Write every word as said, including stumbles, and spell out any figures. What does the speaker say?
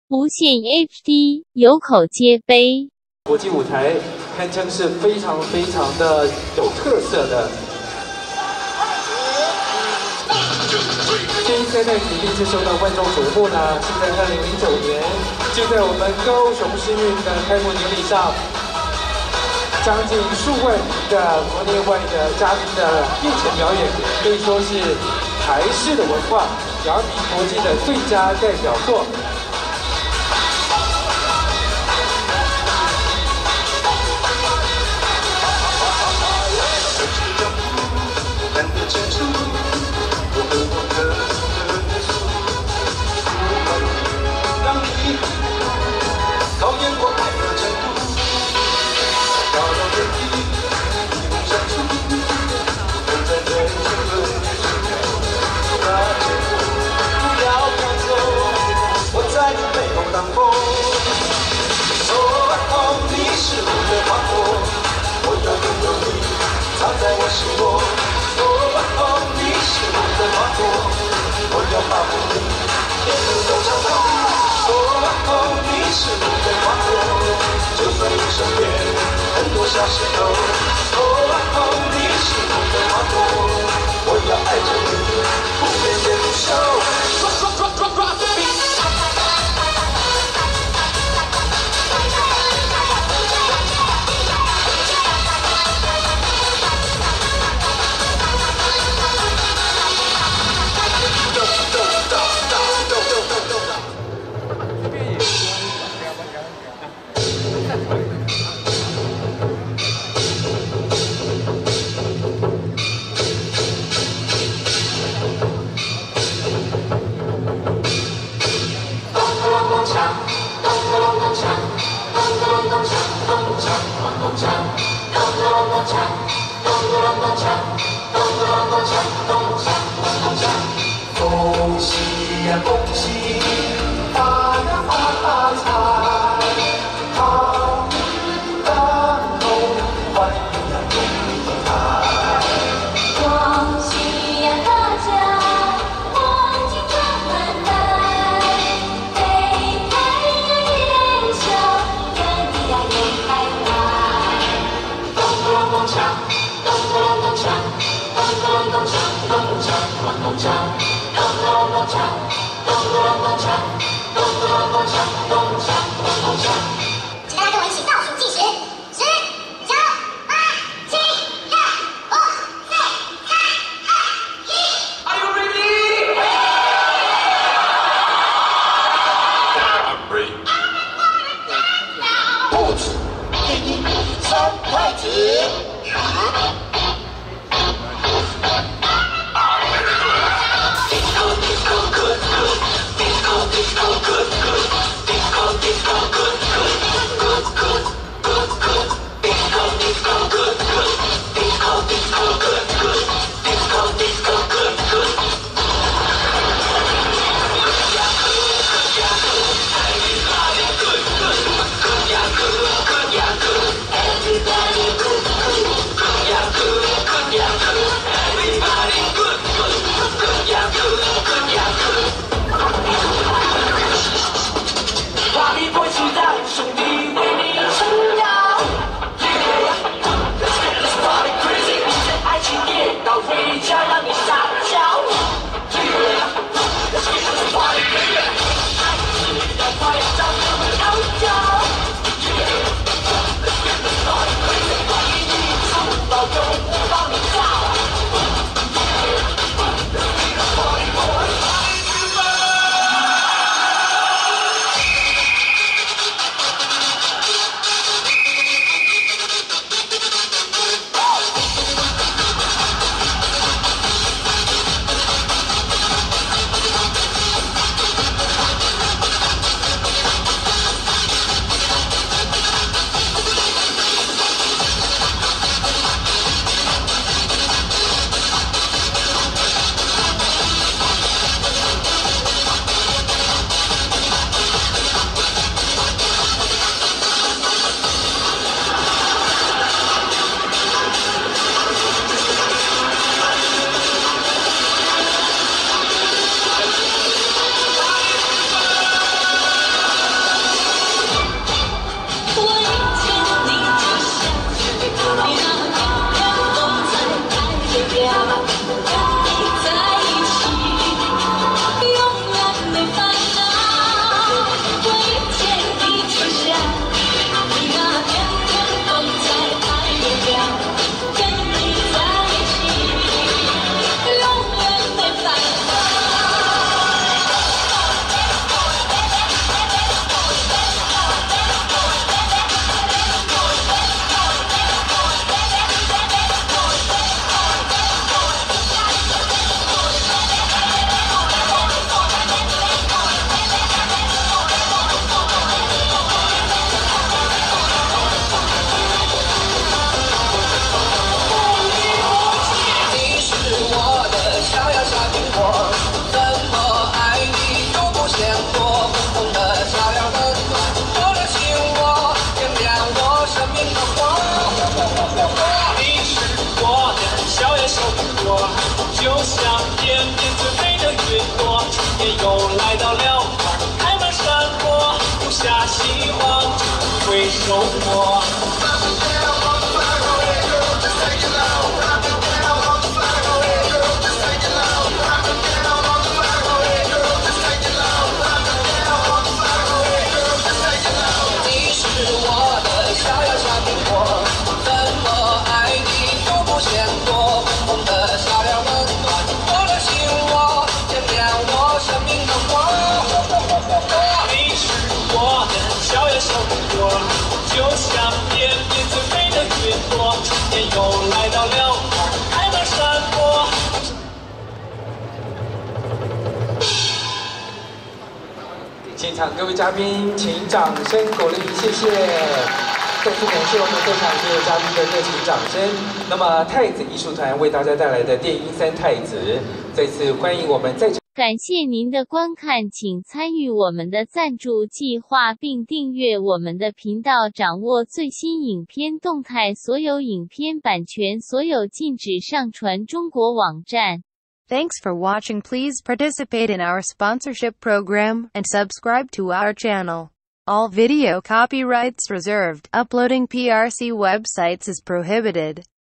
无线 H D 有口皆碑。 国际舞台堪称是非常非常的有特色的。这一赛代体第一次受到万众瞩目呢，是在二零零九年，就在我们高雄市运的开幕典礼上，将近数万名的国内外的嘉宾的面前表演，可以说是台式的文化扬名国际的最佳代表作。 小石头，哦，你是我的花朵，我要爱着你，不变也不休。Drop, drop, drop, drop the beat. 恭喜呀，恭喜，发呀发大财，好运当头，欢迎呀恭喜来。恭喜呀大家，黄金装满袋，飞开呀元宵，人地呀人开怀。咚咚咚锵，咚咚咚锵，咚咚咚锵，咚咚锵，咚咚锵。 咚咚咚锵，咚咚咚锵，咚咚咚锵，咚锵咚咚锵。请大家跟我一起倒数计时：十、九、八、七、六、五、四、三、二、一。Are you ready? I'm ready. 不止一、三、快起！ Disco good good, disco disco good good, disco disco good good. 幽默。你是我的小呀小苹果，怎么爱你都不嫌多。红的小脸温暖我的心窝，点亮我生命的光。你是我的小呀小苹果，就像天边最美的云朵，春天又来到了，开满山坡。 现场各位嘉宾，请掌声鼓励，谢谢。再次感谢我们在场所有嘉宾的热情掌声。那么太子艺术团为大家带来的电音三太子，再次欢迎我们在场。 感谢您的观看，请参与我们的赞助计划并订阅我们的频道，掌握最新影片动态。所有影片版权所有禁止上传中国网站。 Thanks for watching. Please participate in our sponsorship program and subscribe to our channel. All video copyrights reserved. Uploading P R C websites is prohibited.